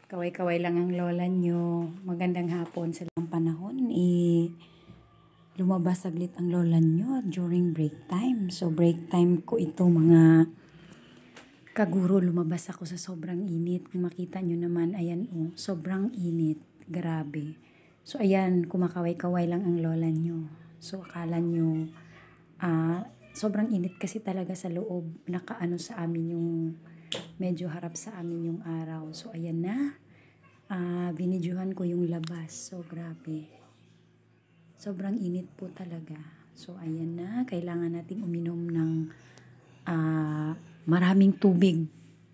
Kaway-kaway lang ang lola nyo. Magandang hapon sa lang panahon. Lumabas saglit ang lola nyo during break time. So break time ko ito mga kaguro. Lumabas ako sa sobrang init. Kung makita nyo naman, ayan sobrang init. Grabe. So ayan, kumakaway-kaway lang ang lola nyo. So akala nyo, sobrang init kasi talaga sa loob. Nakaano sa amin yung, medyo harap sa amin yung araw. So ayan na. Binidyohan ko yung labas. So, grabe. Sobrang init po talaga. So, ayan na. Kailangan nating uminom ng maraming tubig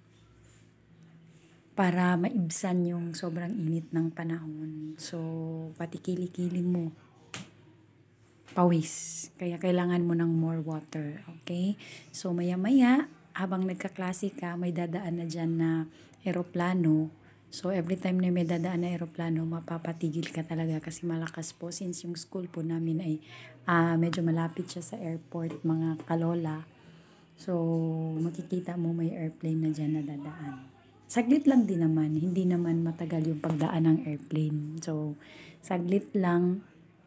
para maibsan yung sobrang init ng panahon. So, pati kilikili mo. Pawis. Kaya kailangan mo ng more water. Okay? So, maya-maya, habang nagkaklase ka, may dadaan na dyan na eroplano. So, every time na may dadaan na eroplano, mapapatigil ka talaga kasi malakas po. Since yung school po namin ay medyo malapit siya sa airport, mga kalola. So, makikita mo may airplane na dyan na dadaan. Saglit lang din naman. Hindi naman matagal yung pagdaan ng airplane. So, saglit lang.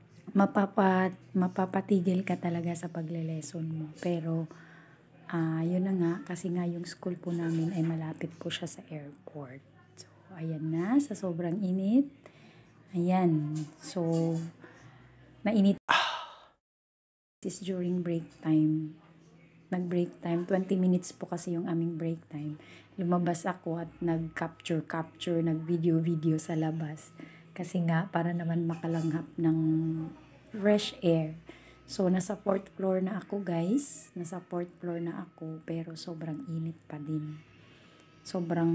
Mapapatigil ka talaga sa pagle-lesson mo. Pero, yun na nga. Kasi nga yung school po namin ay malapit po siya sa airport. Ayan na, sa sobrang init. Ayan. So, mainit. This is during break time. Nag-break time. 20 minutes po kasi yung aming break time. Lumabas ako at nag-capture, nag-video sa labas. Kasi nga, para naman makalanghap ng fresh air. So, nasa 4th floor na ako, guys. Nasa 4th floor na ako. Pero sobrang init pa din. Sobrang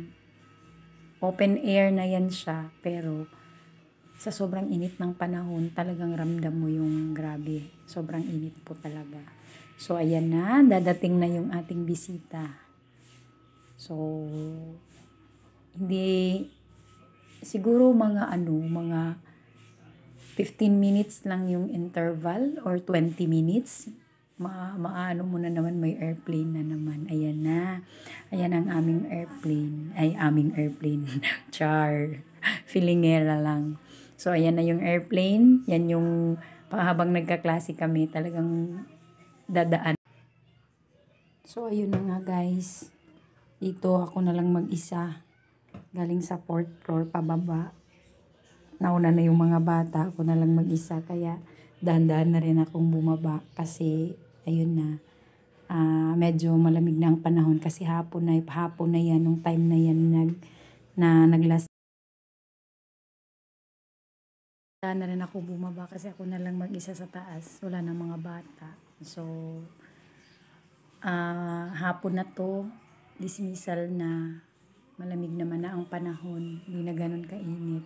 open air na yan siya, pero sa sobrang init ng panahon, talagang ramdam mo yung grabe. Sobrang init po talaga. So, ayan na, dadating na yung ating bisita. So, hindi, siguro mga 15 minutes lang yung interval or 20 minutes. Maano mo na naman, may airplane na naman. Ayan na. Ayan ang aming airplane. Aming airplane. Char. Filingera lang. So, ayan na yung airplane. Yan yung habang nagkaklase kami, talagang dadaan. So, ayun na nga guys. Dito ako na lang mag-isa. Galing sa 4th floor pababa. Nauna na yung mga bata. Ako na lang mag-isa. Kaya dahan-dahan na rin akong bumaba. Kasi ayun na, medyo malamig na ang panahon kasi hapon na yan, nung time na yan naglas. Na rin ako bumaba kasi ako na lang mag-isa sa taas, wala na mga bata. So, hapon na to, dismissal na, malamig naman na ang panahon, hindi na ganun kainit.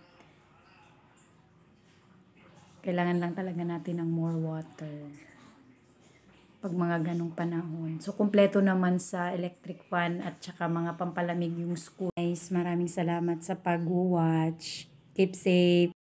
Kailangan lang talaga natin ng more water pag mga ganong panahon. So, kumpleto naman sa electric fan at saka mga pampalamig yung school. Guys, maraming salamat sa pag-watch. Keep safe.